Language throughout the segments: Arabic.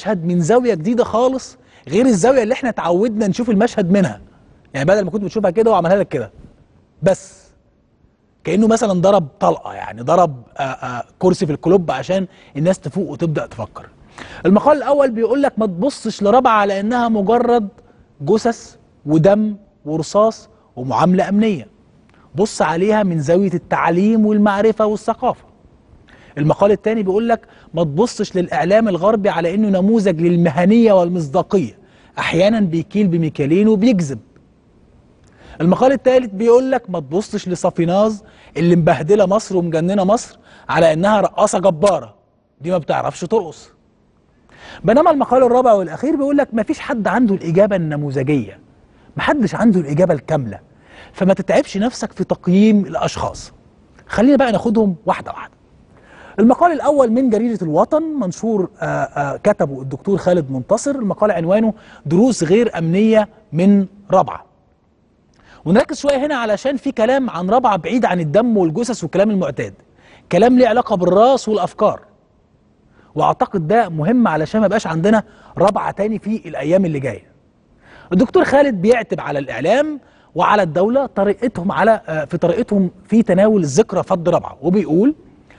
المشهد من زاويه جديده خالص غير الزاويه اللي احنا اتعودنا نشوف المشهد منها. يعني بدل ما كنت بتشوفها كده وعملها لك كده بس، كانه مثلا ضرب طلقه، يعني ضرب كرسي في الكلوب عشان الناس تفوق وتبدا تفكر. المقال الاول بيقول لك ما تبصش لرابعه على انها مجرد جثث ودم ورصاص ومعامله امنيه، بص عليها من زاويه التعليم والمعرفه والثقافه. المقال الثاني بيقول لك ما تبصش للاعلام الغربي على انه نموذج للمهنيه والمصداقيه، احيانا بيكيل بمكيالين وبيكذب. المقال الثالث بيقول لك ما تبصش لصافيناز اللي مبهدله مصر ومجننه مصر على انها رقاصه جباره، دي ما بتعرفش ترقص. بينما المقال الرابع والاخير بيقول لك ما فيش حد عنده الاجابه النموذجيه، ما حدش عنده الاجابه الكامله، فما تتعبش نفسك في تقييم الاشخاص. خلينا بقى ناخدهم واحده واحده. المقال الاول من جريده الوطن، منشور كتبه الدكتور خالد منتصر. المقال عنوانه دروس غير امنيه من رابعه. ونركز شويه هنا علشان في كلام عن رابعه بعيد عن الدم والجثث والكلام المعتاد، كلام ليه علاقه بالراس والافكار، واعتقد ده مهم علشان ما يبقاش عندنا رابعه تاني في الايام اللي جايه. الدكتور خالد بيعتب على الاعلام وعلى الدوله في طريقتهم في تناول ذكرى فض رابعه، وبيقول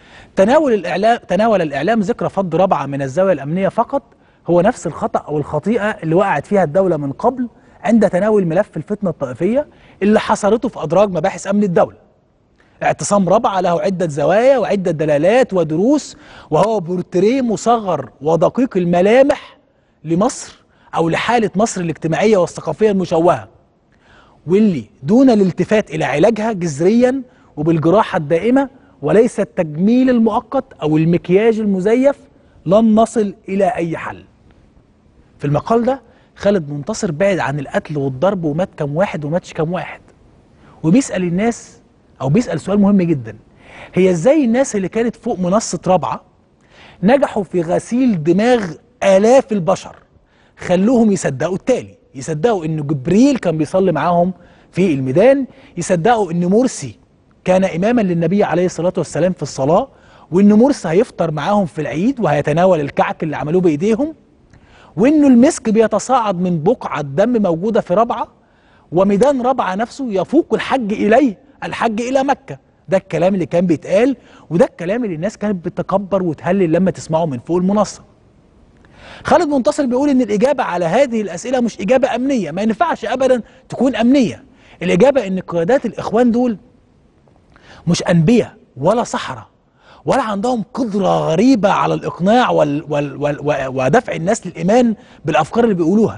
تناول الاعلام ذكرى فض رابعه من الزاويه الامنيه فقط هو نفس الخطا او الخطيئه اللي وقعت فيها الدوله من قبل عند تناول ملف الفتنه الطائفيه اللي حصرته في ادراج مباحث امن الدوله. اعتصام رابعه له عده زوايا وعده دلالات ودروس، وهو بورتريه مصغر ودقيق الملامح لمصر او لحاله مصر الاجتماعيه والثقافيه المشوهه، واللي دون الالتفات الى علاجها جذريا وبالجراحه الدائمه وليس التجميل المؤقت او المكياج المزيف لن نصل الى اي حل. في المقال ده خالد منتصر بعد عن القتل والضرب ومات كام واحد وماتش كام واحد، وبيسأل الناس او بيسأل سؤال مهم جدا: هي ازاي الناس اللي كانت فوق منصة رابعة نجحوا في غسيل دماغ آلاف البشر، خلوهم يصدقوا التالي، يصدقوا ان جبريل كان بيصلي معاهم في الميدان، يصدقوا ان مرسي كان إماما للنبي عليه الصلاة والسلام في الصلاة، وان مرسي هيفطر معاهم في العيد وهيتناول الكعك اللي عملوه بإيديهم، وانه المسك بيتصاعد من بقعة دم موجودة في رابعة، وميدان رابعة نفسه يفوق الحج إلى مكة. ده الكلام اللي كان بيتقال، وده الكلام اللي الناس كانت بتتكبر وتهلل لما تسمعه من فوق المنصة. خالد منتصر بيقول ان الإجابة على هذه الأسئلة مش إجابة أمنية، ما ينفعش أبدا تكون أمنية. الإجابة ان قيادات الإخوان دول مش أنبياء ولا سحرة ولا عندهم قدرة غريبة على الإقناع ودفع الناس للإيمان بالأفكار اللي بيقولوها.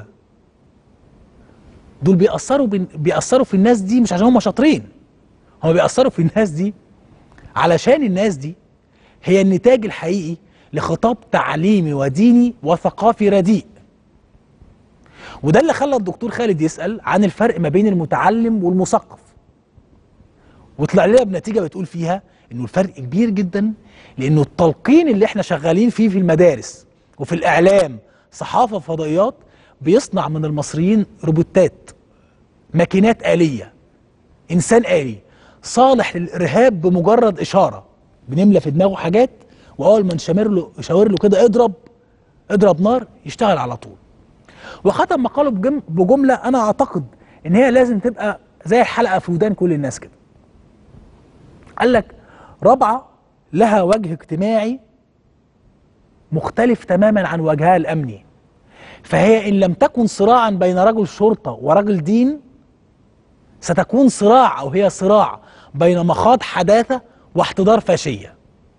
دول بيأثروا في الناس دي مش عشان هم شاطرين، هم بيأثروا في الناس دي علشان الناس دي هي النتاج الحقيقي لخطاب تعليمي وديني وثقافي رديء. وده اللي خلى الدكتور خالد يسأل عن الفرق ما بين المتعلم والمثقف، وطلع لنا بنتيجة بتقول فيها انه الفرق كبير جدا، لانه التلقين اللي احنا شغالين فيه في المدارس وفي الاعلام صحافة فضائيات بيصنع من المصريين روبوتات، ماكينات آلية، انسان آلي صالح للارهاب بمجرد اشارة، بنملى في دماغه حاجات واول ما نشاور له كده اضرب نار يشتغل على طول. وختم مقاله بجملة انا اعتقد ان هي لازم تبقى زي الحلقة في ودان كل الناس كده. قال لك رابعة لها وجه اجتماعي مختلف تماما عن وجهها الأمني، فهي إن لم تكن صراعا بين رجل شرطة ورجل دين ستكون صراع، أو هي صراع بين مخاض حداثة واحتضار فاشية.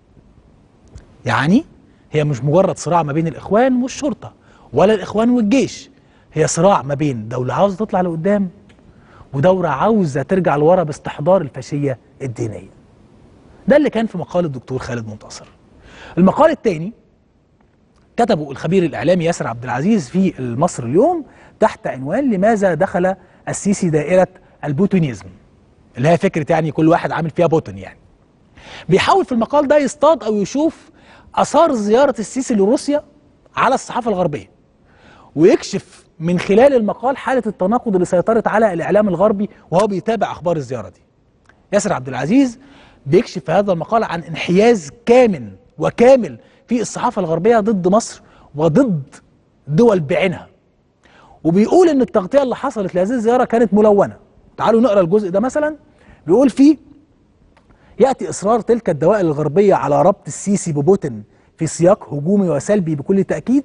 يعني هي مش مجرد صراع ما بين الإخوان والشرطة ولا الإخوان والجيش، هي صراع ما بين دولة عاوزة تطلع لقدام ودولة عاوزة ترجع لورا باستحضار الفاشية الدينية. ده اللي كان في مقال الدكتور خالد منتصر. المقال الثاني كتبه الخبير الإعلامي ياسر عبد العزيز في المصري اليوم تحت عنوان لماذا دخل السيسي دائرة البوتونيزم، اللي هي فكرة يعني كل واحد عامل فيها بوتون. يعني بيحاول في المقال ده يصطاد أو يشوف آثار زيارة السيسي لروسيا على الصحافة الغربية، ويكشف من خلال المقال حالة التناقض اللي سيطرت على الإعلام الغربي وهو بيتابع أخبار الزيارة دي. ياسر عبد العزيز بيكشف في هذا المقال عن انحياز كامل في الصحافة الغربية ضد مصر وضد دول بعينها، وبيقول ان التغطيه اللي حصلت لهذه الزياره كانت ملونه. تعالوا نقرا الجزء ده مثلا. بيقول فيه: ياتي اصرار تلك الدوائر الغربيه على ربط السيسي ببوتين في سياق هجومي وسلبي بكل تاكيد،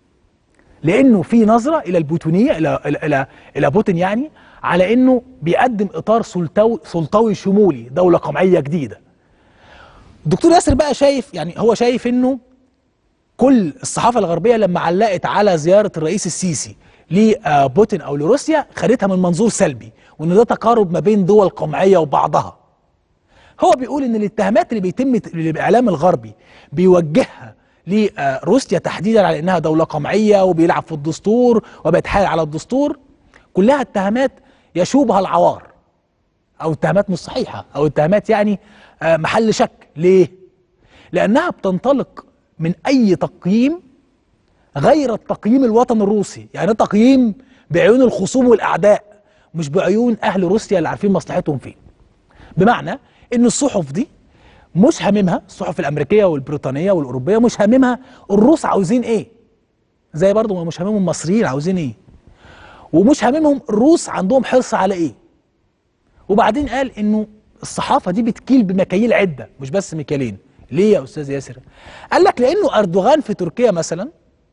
لانه في نظره الى البوتينيه الى بوتين، يعني على انه بيقدم اطار سلطوي شمولي، دوله قمعيه جديده. الدكتور ياسر بقى شايف، يعني هو شايف انه كل الصحافه الغربيه لما علقت على زياره الرئيس السيسي لبوتين او لروسيا خدتها من منظور سلبي، وان ده تقارب ما بين دول قمعيه وبعضها. هو بيقول ان الاتهامات اللي الاعلام الغربي بيوجهها لروسيا تحديدا على انها دوله قمعيه وبيلعب في الدستور وبيتحايل على الدستور، كلها اتهامات يشوبها العوار، او اتهامات مش صحيحه، او اتهامات يعني محل شك. ليه؟ لانها بتنطلق من اي تقييم غير التقييم الوطني الروسي، يعني تقييم بعيون الخصوم والاعداء، مش بعيون اهل روسيا اللي عارفين مصلحتهم فين. بمعنى ان الصحف دي مش هاممها، الصحف الامريكيه والبريطانيه والاوروبيه مش هاممها الروس عاوزين ايه، زي برضو ما مش هاممهم المصريين عاوزين ايه، ومش هاممهم الروس عندهم حرص على ايه. وبعدين قال انه الصحافه دي بتكيل بمكاييل عده، مش بس مكيالين. ليه يا استاذ ياسر؟ قال لك لانه اردوغان في تركيا مثلا،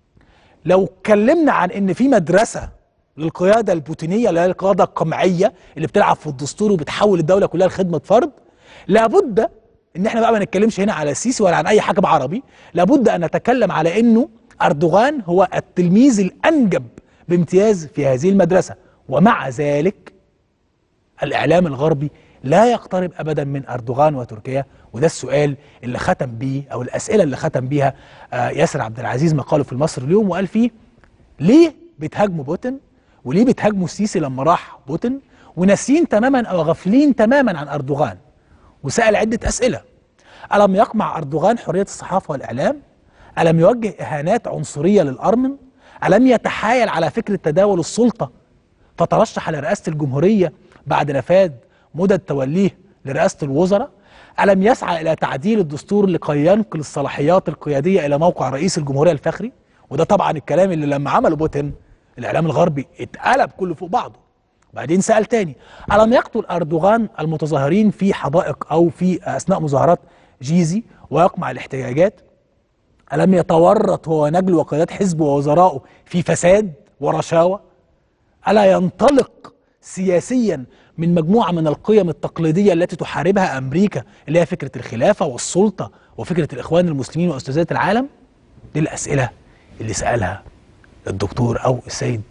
لو اتكلمنا عن ان في مدرسه للقياده البوتينيه اللي هي القياده القمعيه اللي بتلعب في الدستور وبتحول الدوله كلها لخدمه فرد، لابد ان احنا بقى ما نتكلمش هنا على السيسي ولا عن اي حاكم عربي، لابد ان نتكلم على انه اردوغان هو التلميذ الانجب بامتياز في هذه المدرسه. ومع ذلك الاعلام الغربي لا يقترب ابدا من اردوغان وتركيا. وده السؤال اللي ختم بيه، او الاسئله اللي ختم بيها ياسر عبد العزيز مقاله في المصري اليوم، وقال فيه: ليه بتهاجموا بوتين؟ وليه بتهاجموا السيسي لما راح بوتين؟ وناسيين تماما او غافلين تماما عن اردوغان. وسأل عدة أسئلة: ألم يقمع أردوغان حرية الصحافة والإعلام؟ ألم يوجه إهانات عنصرية للأرمن؟ ألم يتحايل على فكرة تداول السلطة فترشح لرئاسة الجمهورية بعد نفاذ مدد توليه لرئاسة الوزراء؟ ألم يسعى إلى تعديل الدستور لكي ينقل الصلاحيات القيادية إلى موقع رئيس الجمهورية الفخري؟ وده طبعا الكلام اللي لما عمله بوتين الإعلام الغربي اتقلب كله فوق بعضه. بعدين سأل تاني: ألم يقتل أردوغان المتظاهرين في حدائق أو في أثناء مظاهرات جيزي ويقمع الاحتجاجات؟ ألم يتورط هو ونجل وقيادات حزبه ووزرائه في فساد ورشاوى؟ ألا ينطلق سياسيا من مجموعة من القيم التقليدية التي تحاربها أمريكا، اللي هي فكرة الخلافة والسلطة وفكرة الإخوان المسلمين وأستاذية العالم؟ دي الأسئلة اللي سألها الدكتور أو السيد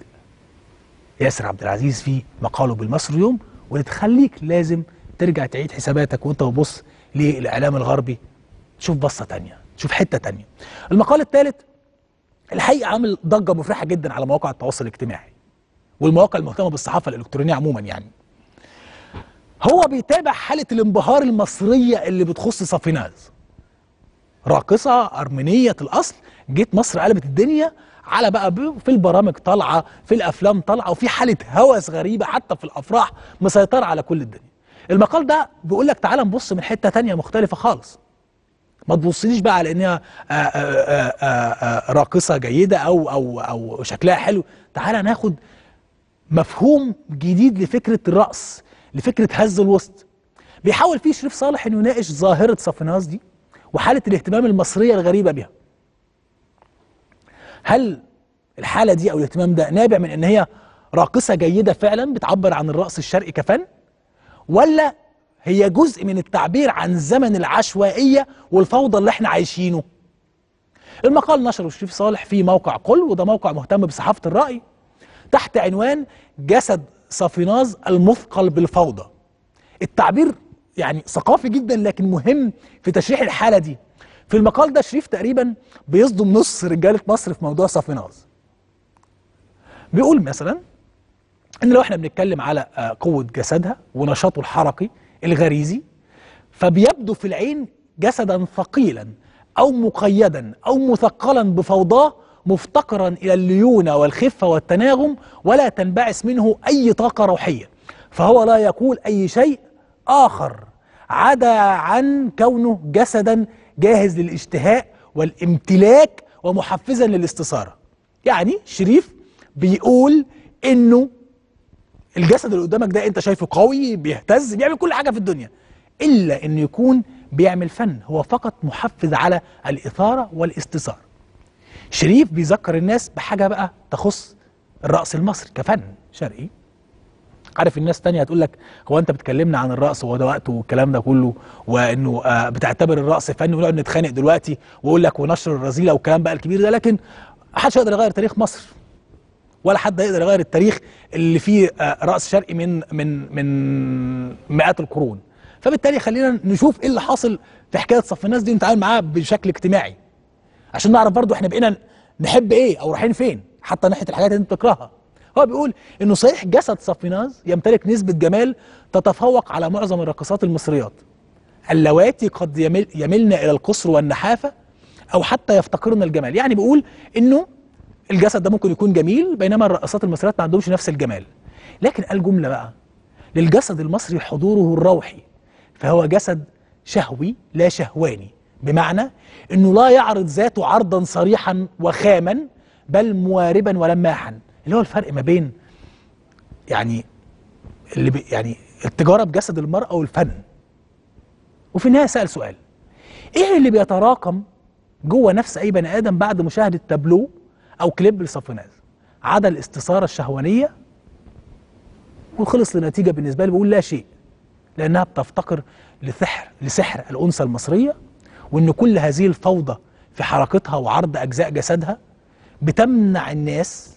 ياسر عبد العزيز في مقاله بالمصري اليوم، واللي تخليك لازم ترجع تعيد حساباتك وانت بتبص للاعلام الغربي، تشوف بصه تانية، تشوف حته تانية. المقال الثالث الحقيقه عامل ضجه مفرحه جدا على مواقع التواصل الاجتماعي والمواقع المهتمه بالصحافه الالكترونيه عموما. يعني هو بيتابع حاله الانبهار المصريه اللي بتخص صافيناز، راقصه ارمينيه الاصل جيت مصر قلبت الدنيا، على بقى في البرامج طالعه، في الافلام طالعه، وفي حاله هوس غريبه حتى في الافراح مسيطره على كل الدنيا. المقال ده بيقول لك تعال نبص من حته تانية مختلفه خالص. ما تبصليش بقى على انها راقصه جيده او شكلها حلو، تعال ناخد مفهوم جديد لفكره الرقص، لفكره هز الوسط. بيحاول فيه شريف صالح انه يناقش ظاهره صافيناز دي وحاله الاهتمام المصريه الغريبه بها. هل الحالة دي أو الاهتمام ده نابع من إن هي راقصة جيدة فعلا بتعبر عن الرقص الشرقي كفن، ولا هي جزء من التعبير عن زمن العشوائية والفوضى اللي احنا عايشينه؟ المقال نشره شريف صالح في موقع قل، وده موقع مهتم بصحافة الرأي، تحت عنوان جسد صافيناز المثقل بالفوضى. التعبير يعني ثقافي جدا لكن مهم في تشريح الحالة دي. في المقال ده شريف تقريبا بيصدم نص رجالة مصر في موضوع صافيناز. بيقول مثلا ان لو احنا بنتكلم على قوة جسدها ونشاطه الحركي الغريزي، فبيبدو في العين جسدا ثقيلا او مقيدا او مثقلا بفوضاه، مفتقرا الى الليونة والخفة والتناغم، ولا تنبعث منه اي طاقة روحية، فهو لا يقول اي شيء اخر عدا عن كونه جسدا جاهز للاشتهاء والامتلاك ومحفزا للاستثارة. يعني شريف بيقول انه الجسد اللي قدامك ده انت شايفه قوي، بيهتز، بيعمل كل حاجه في الدنيا، الا انه يكون بيعمل فن، هو فقط محفز على الاثاره والاستثاره. شريف بيذكر الناس بحاجه بقى تخص الرقص المصري كفن شرقي. عارف الناس تانية هتقول لك هو انت بتكلمنا عن الرقص وهو ده وقته والكلام ده كله، وانه بتعتبر الرقص فن، ونقعد نتخانق دلوقتي واقول لك ونشر الرذيله والكلام بقى الكبير ده، لكن محدش يقدر يغير تاريخ مصر، ولا حد يقدر يغير التاريخ اللي فيه رقص شرقي من مئات القرون. فبالتالي خلينا نشوف ايه اللي حاصل في حكايه صف الناس دي ونتعامل معاها بشكل اجتماعي، عشان نعرف برضو احنا بقينا نحب ايه او رايحين فين حتى ناحيه الحاجات اللي انت بتكرهها. هو بيقول انه صحيح جسد صفيناز يمتلك نسبه جمال تتفوق على معظم الراقصات المصريات اللواتي قد يملن الى القصر والنحافه او حتى يفتقرن الجمال. يعني بيقول انه الجسد ده ممكن يكون جميل بينما الرقصات المصريات ما عندهمش نفس الجمال. لكن قال جمله بقى: للجسد المصري حضوره الروحي، فهو جسد شهوي لا شهواني، بمعنى انه لا يعرض ذاته عرضا صريحا وخاما بل مواربا ولماحا، اللي هو الفرق ما بين يعني يعني التجاره بجسد المراه والفن. وفي النهايه سأل سؤال: ايه اللي بيتراكم جوه نفس اي بني ادم بعد مشاهده تابلو او كليب لصفيناز عدا الاستثاره الشهوانيه؟ وخلص لنتيجه بالنسبه لي بقول لا شيء، لانها بتفتقر لسحر الانثى المصريه، وان كل هذه الفوضى في حركتها وعرض اجزاء جسدها بتمنع الناس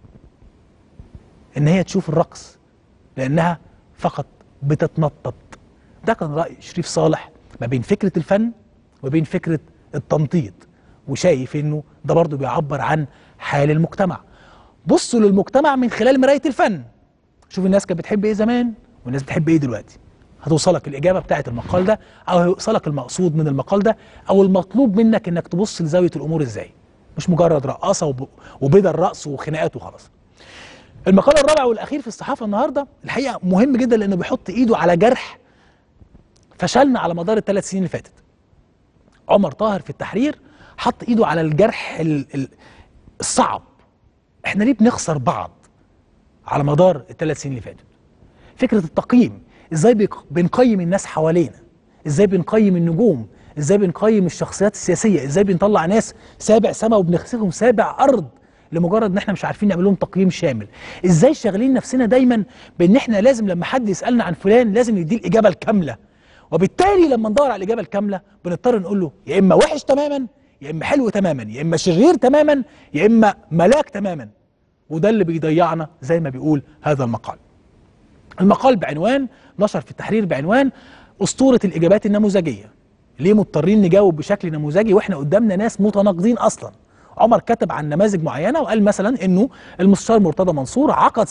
ان هي تشوف الرقص، لانها فقط بتتنطط. ده كان راي شريف صالح ما بين فكره الفن وبين فكره التنطيط، وشايف انه ده برضه بيعبر عن حال المجتمع. بصوا للمجتمع من خلال مرايه الفن، شوف الناس كانت بتحب ايه زمان والناس بتحب ايه دلوقتي، هتوصلك الاجابه بتاعت المقال ده، او هيوصلك المقصود من المقال ده، او المطلوب منك انك تبص لزاويه الامور ازاي، مش مجرد رقاصه وبدل رقص وخناقات وخلاص. المقال الرابع والاخير في الصحافه النهارده الحقيقه مهم جدا، لانه بيحط ايده على جرح فشلنا على مدار ال3 سنين اللي فاتت. عمر طاهر في التحرير حط ايده على الجرح الصعب. احنا ليه بنخسر بعض على مدار ال3 سنين اللي فاتت؟ فكره التقييم، ازاي بنقيم الناس حوالينا، ازاي بنقيم النجوم، ازاي بنقيم الشخصيات السياسيه، ازاي بنطلع ناس سابع سما وبنخسفهم سابع ارض لمجرد ان احنا مش عارفين نعمل لهم تقييم شامل، ازاي شاغلين نفسنا دايما بان احنا لازم لما حد يسالنا عن فلان لازم نديه الاجابه الكامله، وبالتالي لما ندور على الاجابه الكامله بنضطر نقول له يا اما وحش تماما، يا اما حلو تماما، يا اما شرير تماما، يا اما ملاك تماما. وده اللي بيضيعنا زي ما بيقول هذا المقال. المقال بعنوان نشر في التحرير بعنوان أسطورة الإجابات النموذجية. ليه مضطرين نجاوب بشكل نموذجي واحنا قدامنا ناس متناقضين أصلا؟ عمر كتب عن نماذج معينة وقال مثلا إنه المستشار مرتضى منصور عقد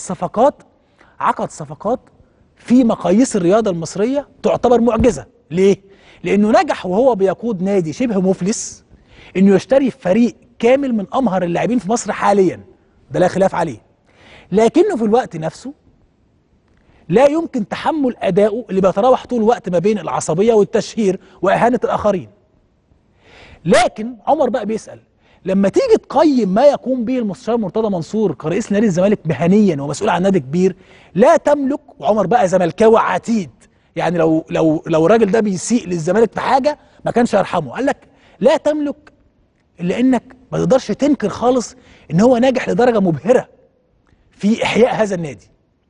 صفقات في مقاييس الرياضة المصرية تعتبر معجزة. ليه؟ لأنه نجح وهو بيقود نادي شبه مفلس إنه يشتري فريق كامل من أمهر اللاعبين في مصر حاليا، ده لا خلاف عليه، لكنه في الوقت نفسه لا يمكن تحمل أداؤه اللي بيتراوح طول الوقت ما بين العصبية والتشهير وإهانة الآخرين. لكن عمر بقى بيسأل: لما تيجي تقيم ما يقوم به المستشار مرتضى منصور كرئيس نادي الزمالك مهنيا ومسؤول عن نادي كبير لا تملك، وعمر بقى زملكاوي عتيد، يعني لو الراجل ده بيسيء للزمالك في حاجة ما كانش يرحمه، قال لك لا تملك إلا إنك ما تقدرش تنكر خالص إن هو ناجح لدرجة مبهرة في إحياء هذا النادي.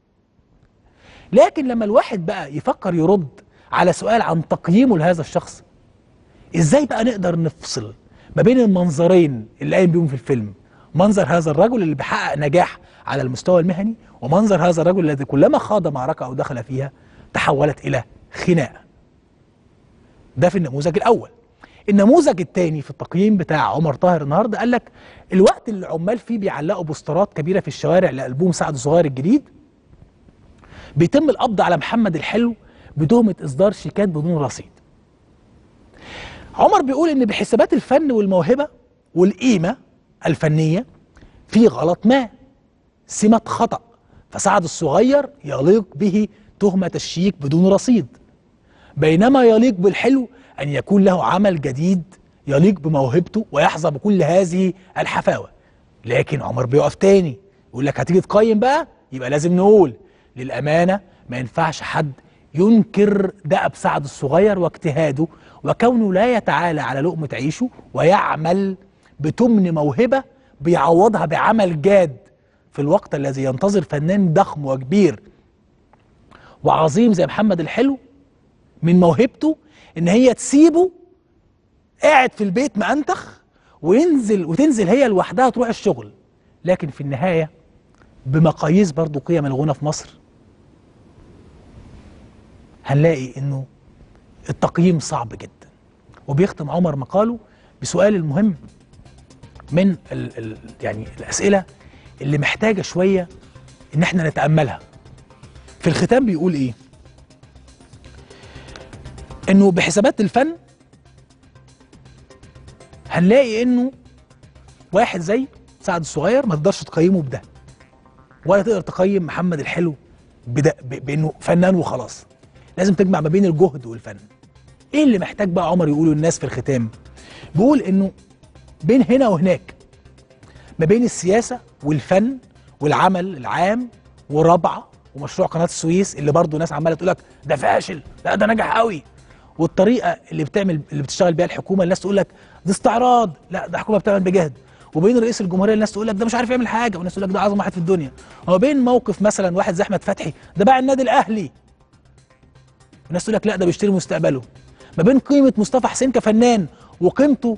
لكن لما الواحد بقى يفكر يرد على سؤال عن تقييمه لهذا الشخص، ازاي بقى نقدر نفصل ما بين المنظرين اللي قايم بيهم في الفيلم، منظر هذا الرجل اللي بيحقق نجاح على المستوى المهني، ومنظر هذا الرجل الذي كلما خاض معركة أو دخل فيها تحولت إلى خناقة. ده في النموذج الأول. النموذج الثاني في التقييم بتاع عمر طاهر النهارده قال لك الوقت اللي العمال فيه بيعلقوا بوسترات كبيرة في الشوارع لألبوم سعد الصغير الجديد، بيتم القبض على محمد الحلو بتهمة إصدار شيكات بدون رصيد. عمر بيقول إن بحسابات الفن والموهبة والقيمة الفنية في غلط ما، سمة خطأ، فسعد الصغير يليق به تهمة الشيك بدون رصيد، بينما يليق بالحلو أن يكون له عمل جديد يليق بموهبته ويحظى بكل هذه الحفاوة. لكن عمر بيقف تاني يقول لك هتيجي تقيم بقى، يبقى لازم نقول للامانه ما ينفعش حد ينكر دأب سعد الصغير واجتهاده وكونه لا يتعالى على لقمه عيشه ويعمل بتمن موهبه بيعوضها بعمل جاد في الوقت الذي ينتظر فنان ضخم وكبير وعظيم زي محمد الحلو من موهبته ان هي تسيبه قاعد في البيت مأنتخ وتنزل هي لوحدها تروح الشغل. لكن في النهاية بمقاييس برضو قيم الغنى في مصر هنلاقي انه التقييم صعب جدا. وبيختم عمر مقاله بسؤال المهم من يعني الأسئلة اللي محتاجة شوية ان احنا نتأملها. في الختام بيقول ايه؟ انه بحسابات الفن هنلاقي انه واحد زي سعد الصغير ما تقدرش تقيمه بده، ولا تقدر تقيم محمد الحلو بده بانه فنان وخلاص. لازم تجمع ما بين الجهد والفن. ايه اللي محتاج بقى عمر يقوله للناس في الختام؟ بيقول انه بين هنا وهناك، ما بين السياسة والفن والعمل العام ورابعة ومشروع قناة السويس اللي برضه ناس عمالة تقول لك ده فاشل، لا ده نجح قوي، والطريقة اللي بتشتغل بيها الحكومة الناس تقول لك ده استعراض، لا ده حكومة بتعمل بجهد، وبين رئيس الجمهورية الناس تقول لك ده مش عارف يعمل حاجة، والناس تقول لك ده أعظم واحد في الدنيا، وبين موقف مثلا واحد زي أحمد فتحي ده باع النادي الأهلي، والناس تقول لك لا ده بيشتري مستقبله، ما بين قيمة مصطفى حسين كفنان وقيمته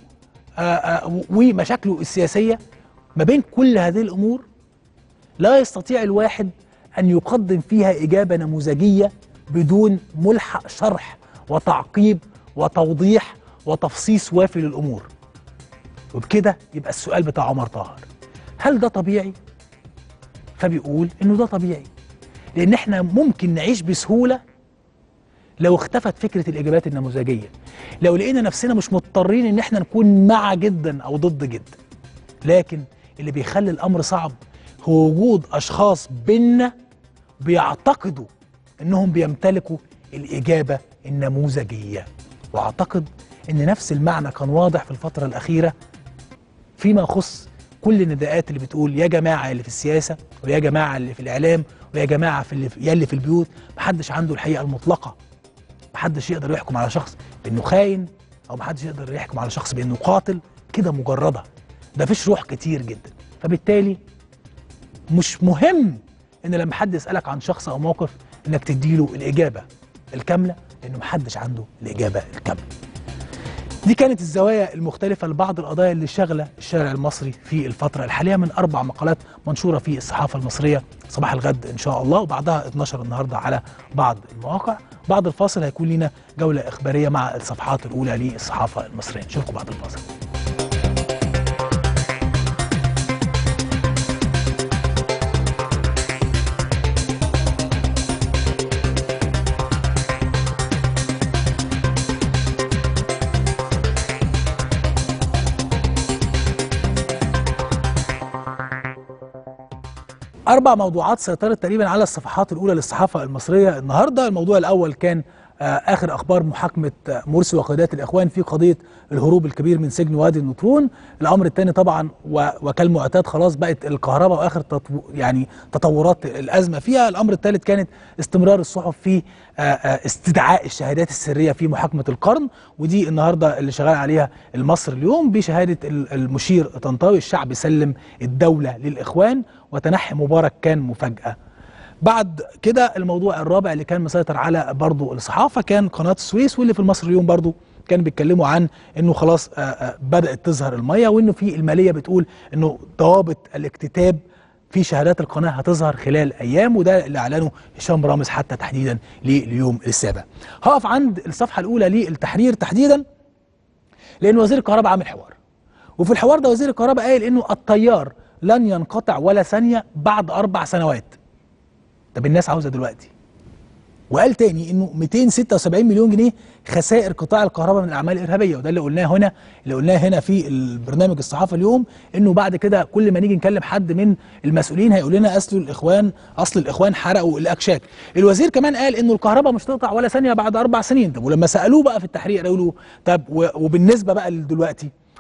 ومشاكله السياسية، ما بين كل هذه الأمور لا يستطيع الواحد أن يقدم فيها إجابة نموذجية بدون ملحق شرح وتعقيب وتوضيح وتفصيص وافي للأمور. وبكده يبقى السؤال بتاع عمر طاهر، هل ده طبيعي؟ فبيقول إنه ده طبيعي، لأن إحنا ممكن نعيش بسهولة لو اختفت فكرة الإجابات النموذجية، لو لقينا نفسنا مش مضطرين إن إحنا نكون مع جدا أو ضد جدا. لكن اللي بيخلي الأمر صعب هو وجود أشخاص بينا بيعتقدوا إنهم بيمتلكوا الإجابة النموذجية. وأعتقد إن نفس المعنى كان واضح في الفترة الأخيرة فيما يخص كل النداءات اللي بتقول يا جماعة اللي في السياسة ويا جماعة اللي في الإعلام ويا جماعة اللي في البيوت. محدش عنده الحقيقة المطلقة، محدش يقدر يحكم على شخص بأنه خاين، أو محدش يقدر يحكم على شخص بأنه قاتل كده مجردة. ده فيش روح كتير جدا. فبالتالي مش مهم ان لما حد يسألك عن شخص او موقف انك تديله الإجابة الكاملة، لأنه محدش عنده الإجابة الكاملة. دي كانت الزوايا المختلفة لبعض القضايا اللي شغلة الشارع المصري في الفترة الحالية من 4 مقالات منشورة في الصحافة المصرية صباح الغد إن شاء الله، وبعدها 12 النهاردة على بعض المواقع. بعد الفاصل هيكون لنا جولة إخبارية مع الصفحات الأولى للصحافة المصرية. نشوفكم بعد الفاصل. 4 موضوعات سيطرت تقريبا على الصفحات الأولى للصحافة المصرية النهاردة. الموضوع الأول كان آخر أخبار محاكمة مرسي وقيادات الإخوان في قضية الهروب الكبير من سجن وادي النطرون. الأمر الثاني طبعا وكالمعتاد خلاص بقت الكهرباء وآخر يعني تطورات الأزمة فيها. الأمر الثالث كانت استمرار الصحف في استدعاء الشهادات السرية في محاكمة القرن، ودي النهاردة اللي شغال عليها المصري اليوم بشهادة المشير طنطاوي الشعب سلم الدولة للإخوان وتنحي مبارك كان مفاجأة. بعد كده الموضوع الرابع اللي كان مسيطر على برضو الصحافة كان قناة السويس، واللي في المصري اليوم برضو كانوا بيتكلموا عن انه خلاص بدأت تظهر المية، وانه في المالية بتقول انه ضوابط الاكتتاب في شهادات القناة هتظهر خلال ايام، وده اللي اعلنه هشام رامز حتى تحديدا لليوم السابع. هقف عند الصفحة الاولى للتحرير تحديدا لان وزير الكهرباء عامل حوار، وفي الحوار ده وزير الكهرباء قال انه التيار لن ينقطع ولا ثانية بعد 4 سنوات. طب الناس عاوزة دلوقتي. وقال تاني انه 276 مليون جنيه خسائر قطاع الكهرباء من الاعمال الارهابيه، وده اللي قلناه هنا في البرنامج الصحافه اليوم، انه بعد كده كل ما نيجي نكلم حد من المسؤولين هيقول لنا اصل الاخوان حرقوا الاكشاك. الوزير كمان قال انه الكهرباء مش تقطع ولا ثانيه بعد 4 سنين. طب ولما سالوه بقى في التحرير قالوا له طب وبالنسبه بقى لدلوقتي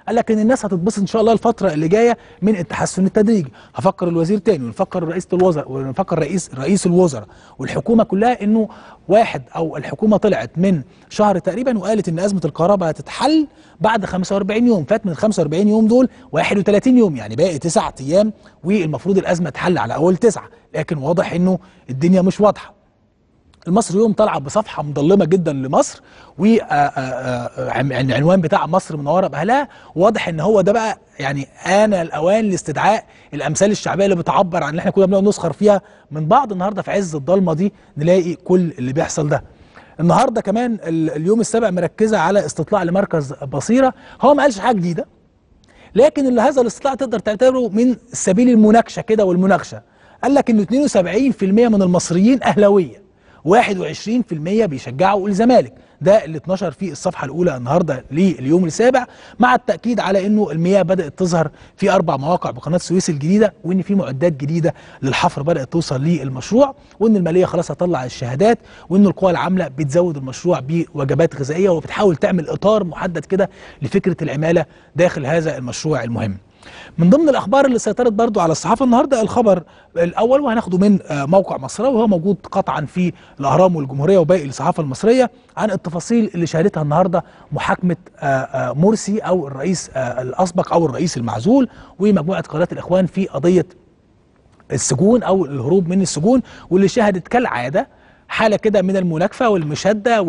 قال لك ان الناس هتتبسط ان شاء الله الفتره اللي جايه من التحسن التدريجي. هفكر الوزير تاني ونفكر رئيس الوزراء ونفكر رئيس الوزراء والحكومه كلها انه واحد او الحكومه طلعت من شهر تقريبا وقالت ان ازمه الكهرباء هتتحل بعد 45 يوم، فات من ال 45 يوم دول 31 يوم، يعني باقي 9 ايام والمفروض الازمه تحل على اول 9، لكن واضح انه الدنيا مش واضحه. المصري يوم طالعه بصفحه مظلمه جدا لمصر، والعنوان بتاع مصر منوره باهلها، واضح ان هو ده بقى يعني آن الاوان لاستدعاء الامثال الشعبيه اللي بتعبر عن اللي احنا كنا بنقعد نسخر فيها من بعض. النهارده في عز الضلمه دي نلاقي كل اللي بيحصل ده. النهارده كمان اليوم السابع مركزه على استطلاع لمركز بصيره، هو ما قالش حاجه جديده، لكن اللي هذا الاستطلاع تقدر تعتبره من سبيل المناقشه كده والمناقشه. قال لك ان 72% من المصريين اهلاويه، 21% بيشجعوا الزمالك، ده اللي اتنشر في الصفحه الاولى النهارده لليوم السابع، مع التاكيد على انه المياه بدات تظهر في 4 مواقع بقناه السويس الجديده، وان في معدات جديده للحفر بدات توصل للمشروع، وان الماليه خلاص هتطلع الشهادات، وان القوى العامله بتزود المشروع بوجبات غذائيه وبتحاول تعمل اطار محدد كده لفكره العماله داخل هذا المشروع المهم. من ضمن الاخبار اللي سيطرت برضو على الصحافه النهارده الخبر الاول، وهناخده من موقع مصراوي وهو موجود قطعا في الاهرام والجمهوريه وباقي الصحافه المصريه، عن التفاصيل اللي شهدتها النهارده محاكمه مرسي او الرئيس الاسبق او الرئيس المعزول ومجموعه قادات الاخوان في قضيه السجون او الهروب من السجون، واللي شهدت كالعاده حاله كده من المناكفه والمشاده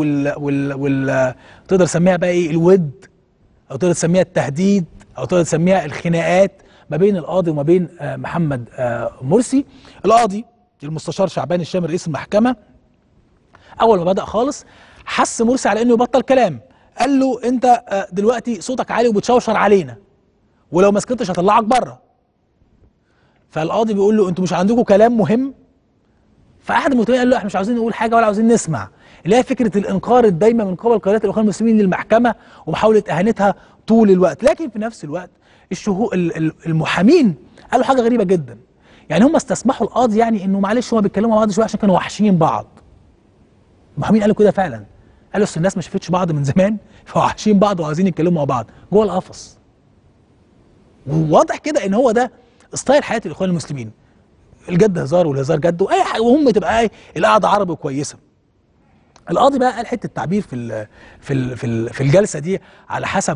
تقدر تسميها بقى ايه، الود، او تقدر تسميها التهديد، او تقدر تسميها الخناقات ما بين القاضي وما بين محمد مرسي. القاضي المستشار شعبان الشامي رئيس المحكمه اول ما بدأ خالص حس مرسي على انه يبطل كلام، قال له انت دلوقتي صوتك عالي وبتشوشر علينا، ولو ما سكتش هطلعك بره. فالقاضي بيقول له انتوا مش عندكم كلام مهم؟ فاحد المتهمين قال له احنا مش عاوزين نقول حاجه ولا عاوزين نسمع، اللي هي فكره الانكار الدايمه من قبل قيادات الاخوان المسلمين للمحكمه ومحاوله اهانتها طول الوقت. لكن في نفس الوقت المحامين قالوا حاجه غريبه جدا، يعني هم استسمحوا القاضي يعني انه معلش هم بيتكلموا مع بعض شويه عشان كانوا وحشين بعض. المحامين قالوا كده فعلا، قالوا اصل الناس ما شافتش بعض من زمان فوحشين بعض وعايزين يتكلموا مع بعض جوه القفص. وواضح كده ان هو ده ستايل حياه الاخوان المسلمين، الجد هزار والهزار جد واي حاجه، وهم تبقى ايه القعده عربي كويسه. القاضي بقى قال حته تعبير في الجلسه دي على حسب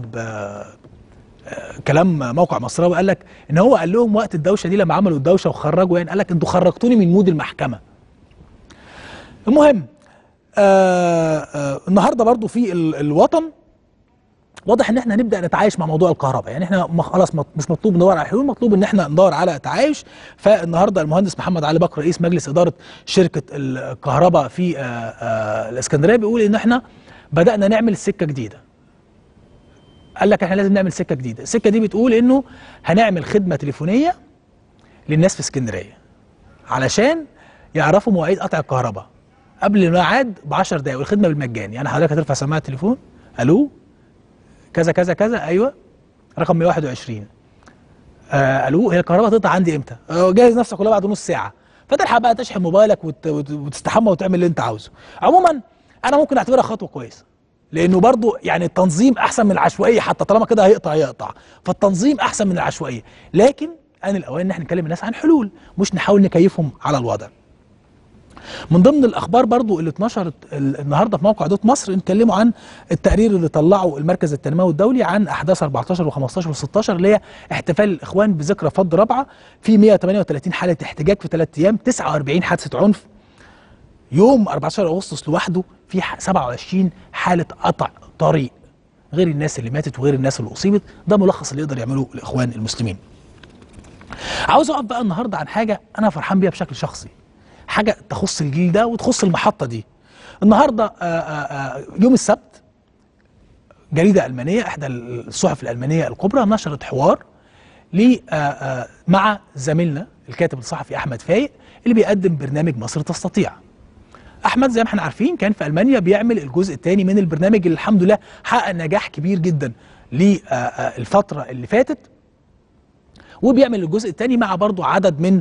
كلام موقع مصراوي، قال لك ان هو قال لهم وقت الدوشه دي لما عملوا الدوشه وخرجوا، يعني قال لك انتوا خرجتوني من مود المحكمه. المهم النهارده برضو في الوطن واضح ان احنا هنبدا نتعايش مع موضوع الكهرباء، يعني احنا خلاص مش مطلوب ندور على حلول، مطلوب ان احنا ندور على تعايش. فالنهارده المهندس محمد علي بكر رئيس مجلس اداره شركه الكهرباء في الاسكندريه بيقول ان احنا بدانا نعمل سكه جديده. قال لك احنا لازم نعمل سكه جديده، السكه دي بتقول انه هنعمل خدمه تليفونيه للناس في اسكندريه علشان يعرفوا مواعيد قطع الكهرباء قبل الميعاد ب 10 دقائق، والخدمه بالمجان. يعني حضرتك هترفع سماعه التليفون، الو كذا كذا كذا، ايوه رقم 121، الو هي الكهرباء هتقطع عندي امتى؟ جهز نفسك ولا بعد نص ساعه، فتلحق بقى تشحن موبايلك وتستحمى وتعمل اللي انت عاوزه. عموما انا ممكن اعتبرها خطوه كويسه، لانه برضو يعني التنظيم احسن من العشوائيه، حتى طالما كده هيقطع، فالتنظيم احسن من العشوائيه. لكن ان الاوان ان احنا نكلم الناس عن حلول، مش نحاول نكيفهم على الوضع. من ضمن الاخبار برضو اللي اتنشرت النهارده في موقع دوت مصر، نتكلموا عن التقرير اللي طلعه المركز التنموي الدولي عن احداث 14 و15 و16 اللي هي احتفال الاخوان بذكرى فض رابعه، في 138 حاله احتجاج في 3 ايام، 49 حادثه عنف. يوم 14 اغسطس لوحده في 27 حاله قطع طريق، غير الناس اللي ماتت وغير الناس اللي اصيبت. ده ملخص اللي يقدر يعمله الاخوان المسلمين. عاوز اقف بقى النهارده عن حاجه انا فرحان بيها بشكل شخصي، حاجه تخص الجيل ده وتخص المحطه دي. النهارده يوم السبت جريده المانيه، احدى الصحف الالمانيه الكبرى، نشرت حوار مع زميلنا الكاتب الصحفي احمد فايق اللي بيقدم برنامج مصر تستطيع. احمد زي ما احنا عارفين كان في المانيا بيعمل الجزء الثاني من البرنامج اللي الحمد لله حقق نجاح كبير جدا للفتره اللي فاتت، وبيعمل الجزء الثاني مع برضو عدد من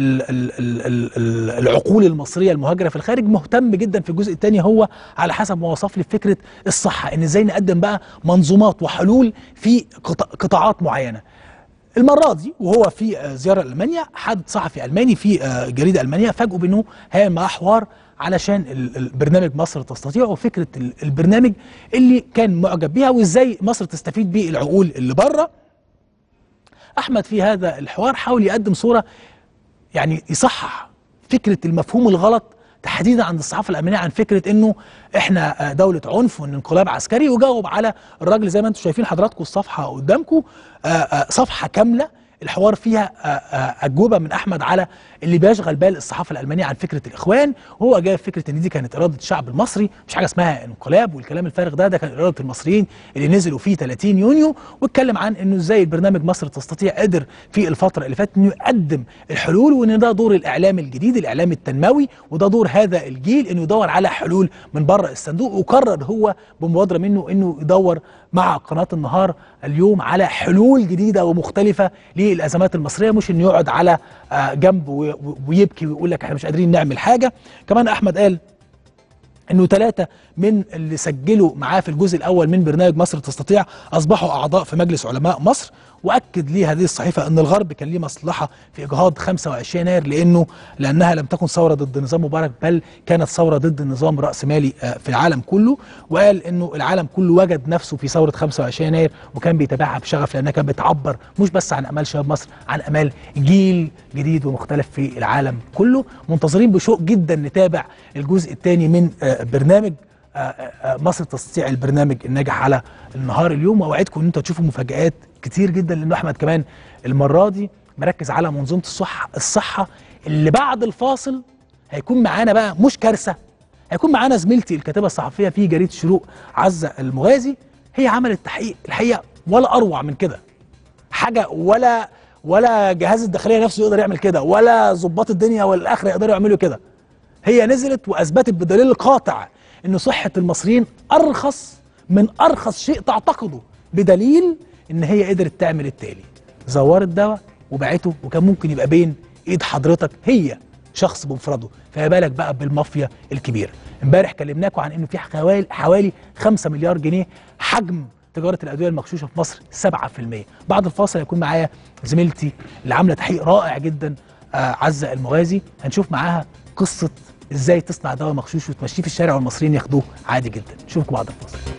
العقول المصريه المهاجره في الخارج. مهتم جدا في الجزء الثاني هو على حسب ما وصف لي فكره الصحه، ان ازاي نقدم بقى منظومات وحلول في قطاعات معينه. المره دي وهو في زياره لالمانيا، حد صحفي الماني في جريده المانيه فاجئوا بانه هيعمل معاه حوار علشان البرنامج مصر تستطيع، وفكره البرنامج اللي كان معجب بيها وازاي مصر تستفيد بيه العقول اللي بره. احمد في هذا الحوار حاول يقدم صوره يعني يصحح فكره المفهوم الغلط تحديدا عند الصحافه الالمانيه عن فكره انه احنا دوله عنف وان انقلاب عسكري، وجاوب على الراجل زي ما انتم شايفين حضراتكم الصفحه قدامكم، صفحه كامله الحوار فيها اجوبه من احمد على اللي بيشغل بال الصحافه الالمانيه عن فكره الاخوان، وهو جايب فكره ان دي كانت اراده الشعب المصري، مش حاجه اسمها انقلاب والكلام الفارغ ده كان اراده المصريين اللي نزلوا فيه 30 يونيو، واتكلم عن انه ازاي البرنامج مصر تستطيع قدر في الفتره اللي فاتت انه يقدم الحلول، وان ده دور الاعلام الجديد، الاعلام التنموي، وده دور هذا الجيل انه يدور على حلول من بره الصندوق. وقرر هو بمبادره منه انه يدور مع قناه النهار اليوم على حلول جديده ومختلفه للازمات المصريه، مش انه يقعد على جنب ويبكي ويقول لك احنا مش قادرين نعمل حاجه. كمان احمد قال انه 3 من اللي سجلوا معاه في الجزء الاول من برنامج مصر تستطيع اصبحوا اعضاء في مجلس علماء مصر، واكد ليه هذه الصحيفه ان الغرب كان ليه مصلحه في اجهاض 25 يناير لانها لم تكن ثوره ضد نظام مبارك بل كانت ثوره ضد النظام الراسمالي في العالم كله، وقال انه العالم كله وجد نفسه في ثوره 25 يناير وكان بيتابعها بشغف لانها كانت بتعبر مش بس عن امال شباب مصر، عن امال جيل جديد ومختلف في العالم كله. منتظرين بشوق جدا نتابع الجزء الثاني من برنامج مصر تستطيع، البرنامج الناجح على النهار اليوم، واوعدكم ان انتوا تشوفوا مفاجآت كتير جدا، لانه احمد كمان المره دي مركز على منظومه الصحه اللي بعد الفاصل هيكون معانا بقى مش كارثه، هيكون معانا زميلتي الكاتبه الصحفيه في جريده الشروق عزه المغازي، هي عملت تحقيق الحقيقه ولا اروع من كده حاجه، ولا جهاز الداخليه نفسه يقدر يعمل كده، ولا ضباط الدنيا والاخره يقدروا يعملوا كده. هي نزلت واثبتت بدليل قاطع ان صحه المصريين ارخص من ارخص شيء تعتقده، بدليل ان هي قدرت تعمل التالي: زورت دواء وباعته، وكان ممكن يبقى بين ايد حضرتك هي شخص بمفرده، فما بالك بقى بالمافيا الكبيره. امبارح كلمناكم عن انه في حوالي 5 مليار جنيه حجم تجاره الادويه المغشوشه في مصر 7%. بعد الفاصل هيكون معايا زميلتي اللي عامله تحقيق رائع جدا عزه المغازي، هنشوف معاها قصه ازاي تصنع دواء مغشوش وتمشيه في الشارع والمصريين ياخدوه عادي جدا. نشوفكم بعد الفاصل.